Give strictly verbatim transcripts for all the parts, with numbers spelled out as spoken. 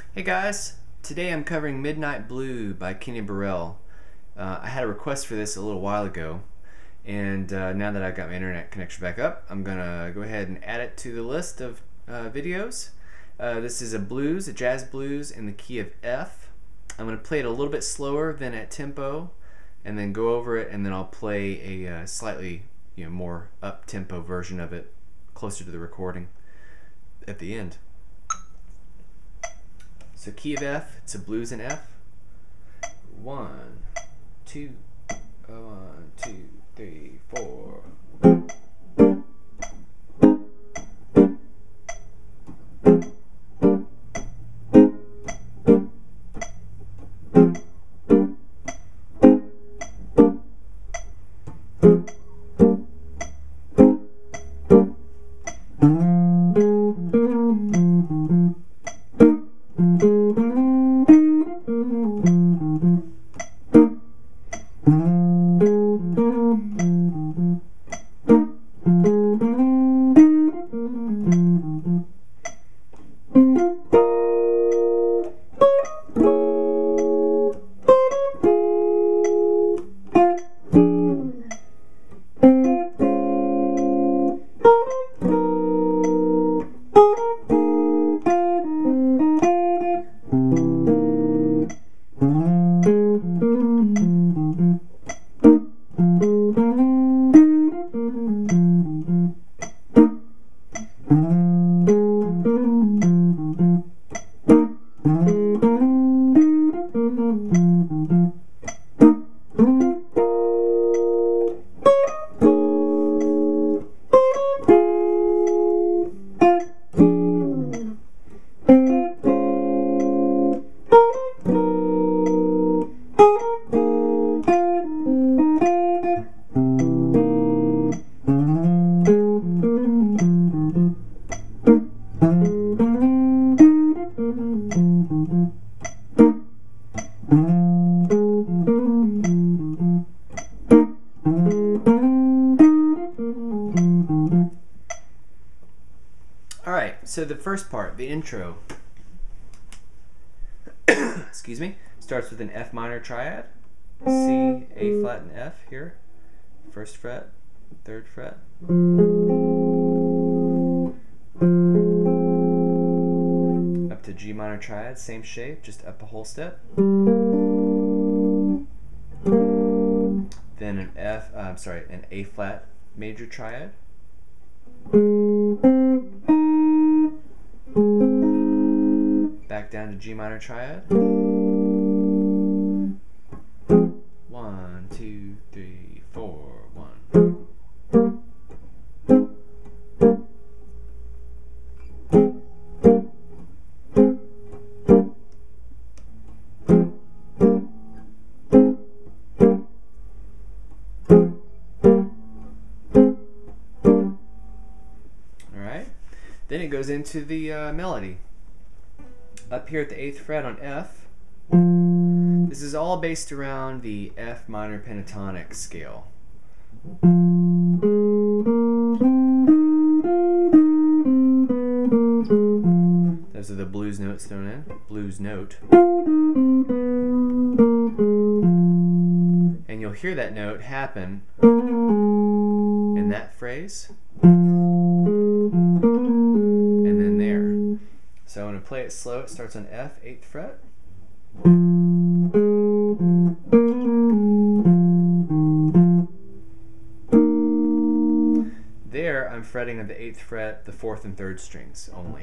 Hey guys, today I'm covering Midnight Blue by Kenny Burrell. Uh, I had a request for this a little while ago, and uh, now that I've got my internet connection back up, I'm gonna go ahead and add it to the list of uh, videos. Uh, this is a blues, a jazz blues in the key of F. I'm gonna play it a little bit slower than at tempo, and then go over it, and then I'll play a uh, slightly you know, more up-tempo version of it, closer to the recording at the end. So key of F, it's a blues in F. One, two, one, two, three, four. Alright, so the first part, the intro, excuse me, starts with an F minor triad, C, A flat, and F here, first fret, third fret, up to G minor triad, same shape, just up a whole step, then an F, uh, I'm sorry, an A flat major triad, back down to G minor triad. One, two, three, four, one. Alright, then it goes into the uh, melody. Up here at the eighth fret on F, this is all based around the F minor pentatonic scale. Those are the blues notes thrown in. Blues note. And you'll hear that note happen in that phrase. And then there. So I'm going to play it slow. It starts on F, eighth fret. There I'm fretting on the eighth fret, the fourth and third strings only.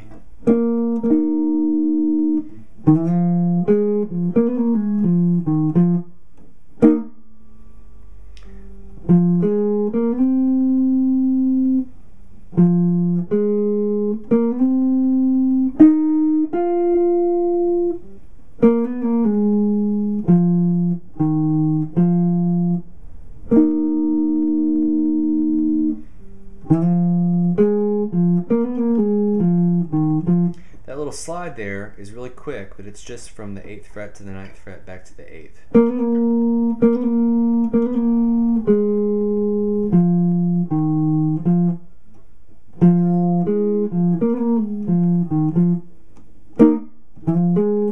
That little slide there is really quick, but it's just from the eighth fret to the ninth fret back to the eighth. Thank you.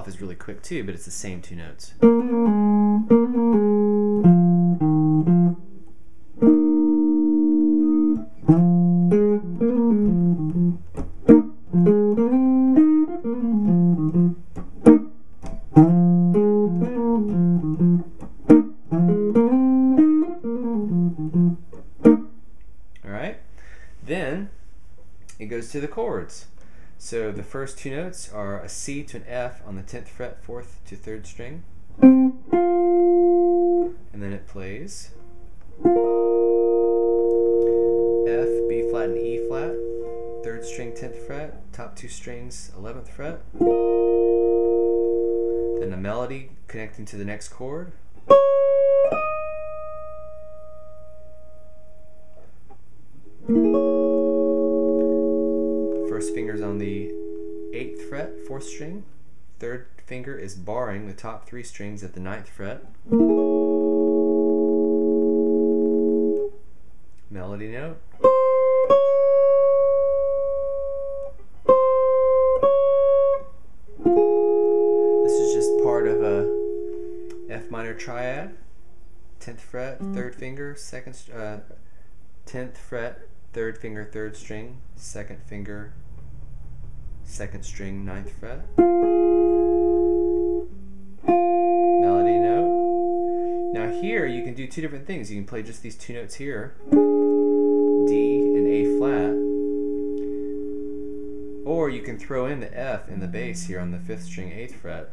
itself is really quick too, but it's the same two notes. Alright, then it goes to the chords. So the first two notes are a C to an F on the tenth fret, fourth to third string. And then it plays F, B flat, and E flat, third string, tenth fret, top two strings, eleventh fret. Then a melody connecting to the next chord. First finger's on the eighth fret, fourth string. Third finger is barring the top three strings at the ninth fret. Melody note. This is just part of a F minor triad. tenth fret, third finger, second, uh, tenth fret, third finger, third string, second finger, second string, ninth fret. Melody note. Now here you can do two different things. You can play just these two notes here, D and A flat, or you can throw in the F in the bass here on the fifth string, eighth fret.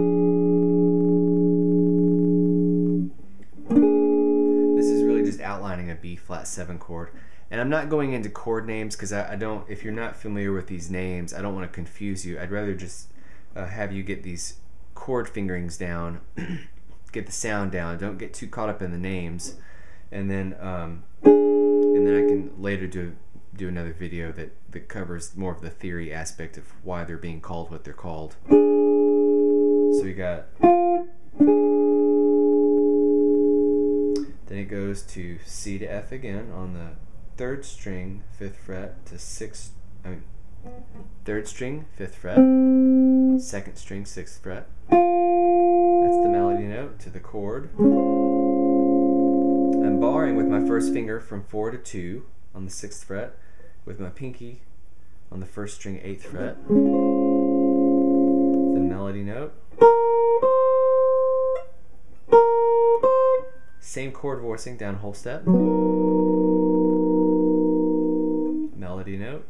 This is really just outlining a B flat seven chord. And I'm not going into chord names because I, I don't, if you're not familiar with these names, I don't want to confuse you. I'd rather just uh, have you get these chord fingerings down, get the sound down. Don't get too caught up in the names, and then um, and then I can later do do another video that that covers more of the theory aspect of why they're being called what they're called. So we got. Then it goes to C to F again on the third string, fifth fret to sixth, I mean, third string, fifth fret, second string, sixth fret. That's the melody note to the chord. I'm barring with my first finger from four to two on the sixth fret, with my pinky on the first string, eighth fret. The melody note. Same chord voicing down whole step. Melody note.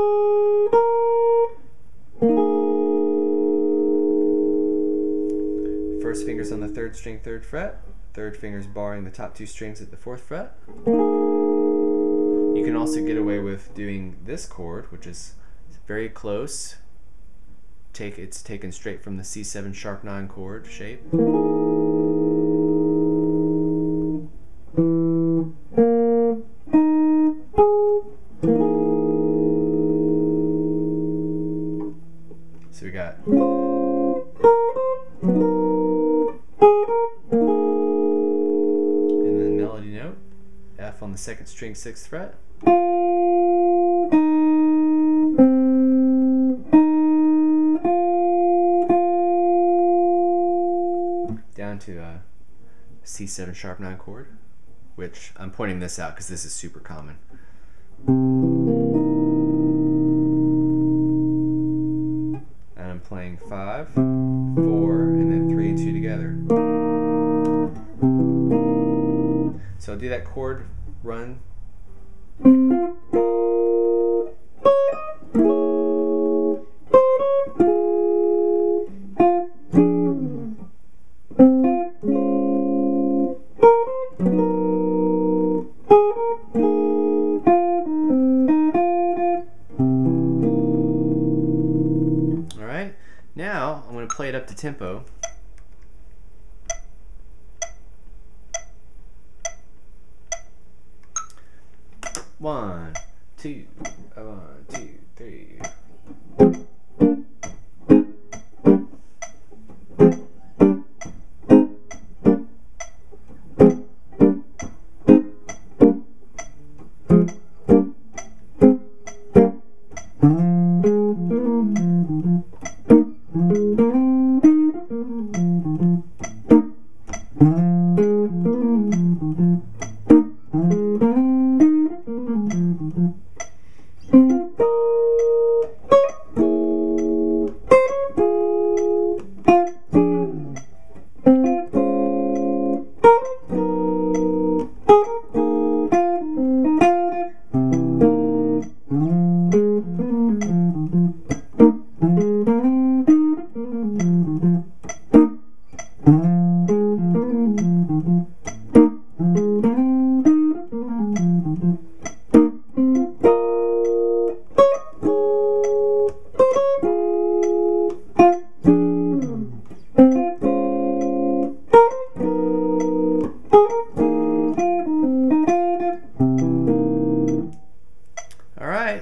First finger's on the third string, third fret. Third finger's barring the top two strings at the fourth fret. You can also get away with doing this chord, which is very close. Take it's taken straight from the C seven sharp nine chord shape. So we got and then melody note, F on the second string, sixth fret. Down to a C seven sharp nine chord, which I'm pointing this out because this is super common. And I'm playing five, four, and then three and two together. So I'll do that chord run. Alright, now I'm going to play it up to tempo. One, two, one, two, three.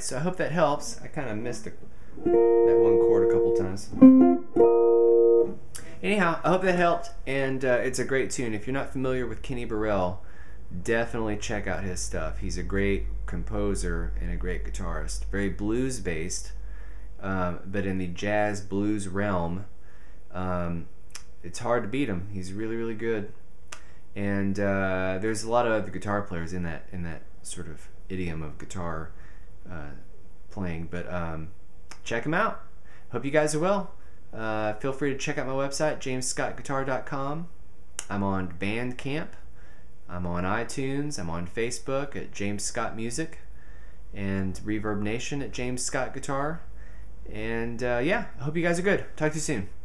so I hope that helps. I kind of missed the, that one chord a couple times. Anyhow, I hope that helped, and uh, it's a great tune. If you're not familiar with Kenny Burrell, definitely check out his stuff. He's a great composer and a great guitarist. Very blues based, um, but in the jazz blues realm, um, it's hard to beat him. He's really, really good. And uh, there's a lot of other guitar players in that in that sort of idiom of guitar uh, playing. But um, check him out. Hope you guys are well. Uh, feel free to check out my website, james scott guitar dot com. I'm on Bandcamp. I'm on iTunes. I'm on Facebook at James Scott Music, and Reverb Nation at James Scott Guitar. And uh, yeah, I hope you guys are good. Talk to you soon.